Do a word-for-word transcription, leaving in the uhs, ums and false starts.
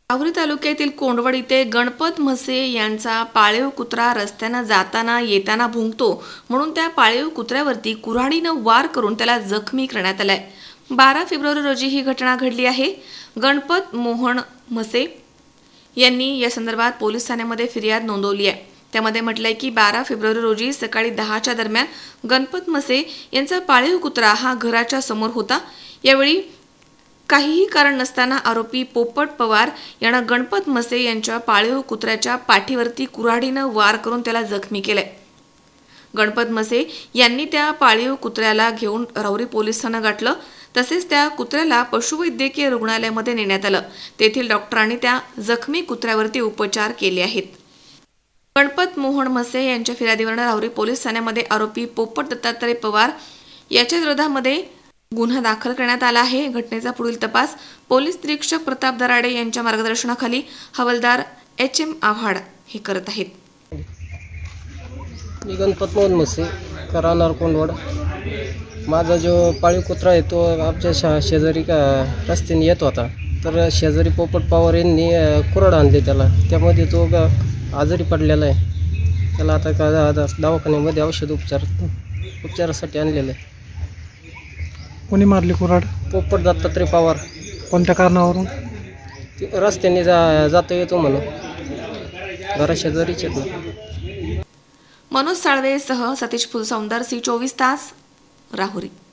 राहुरी तालुक्यातील कोंडवड इथे गणपत म्हसे यांचा पाळीव कुत्रा रस्त्याने जाताना येताना भुंकतो म्हणून त्या पाळीव कुत्र्यावरती कुऱ्हाडीनं वार करून त्याला जखमी करण्यात आलाय। बारा फेब्रुवारी रोजी ही घटना घडली आहे। गणपत मोहन म्हसे यांनी या संदर्भात पोलीस ठाण्यामध्ये फिर्याद नोंदवली आहे। त्यामध्ये म्हटलंय की बारा फेब्रुवारी रोजी सकाळी दहाच्या दरम्यान गणपत म्हसे यांचा पाळीव कुत्रा हा घराच्या समोर होता। यावेळी काहीही कारण नसताना आरोपी पोपट पवार यांना गणपत म्हसे यांच्या पाळीव कुत्र्याच्या पाठीवरती कुऱ्हाडीनं वार करून त्याला जखमी केले। गणपत म्हसे यांनी त्या पाळीव कुत्र्याला घेऊन राहुरी पोलीस ठाणं गाठलं। तसेच त्या कुत्र्याला पशुवैद्यकीय रुग्णालयामध्ये नेण्यात आलं। तेथील डॉक्टरांनी त्या जखमी कुत्र्यावरती उपचार केले आहेत। गणपत मोहन म्हसे यांच्या फिर्यादीवरून राहुरी पोलीस ठाण्यामध्ये आरोपी पोपट दत्तात्रय पवार याच्या विरोधामध्ये गुन्हा दाखल करण्यात आला आहे। घटनेचा पुढील तपास पोलीस निरीक्षक प्रताप दराडे यांच्या मार्गदर्शनाखाली हवालदार एच एम आव्हाड हे करत आहेत। मी गणपत मोहन म्हसे राहणार कोंडवड। माझा जो पाळीव कुत्रा आहे तो आमच्या शा शेजारी का रस्त्याने येत होता, तर शेजारी पोपट पवार यांनी कुऱ्हाड आणले त्याला। त्यामध्ये तो आजारी पडलेला आहे। त्याला आता का दवाखान्यामध्ये औषध उपचार उपचारासाठी आणलेलं आहे। कोणी मारली कुऱ्हाड? पोपट दत्तात्रय पवार। कोणत्या कारणावरून? रस्त्याने जा जाता येतो म्हणून, घरा शेजारीच आहेत ना। मनोज साळवे सह सतीश फुलसौंदर, सी चोवीस तास, राहुरी।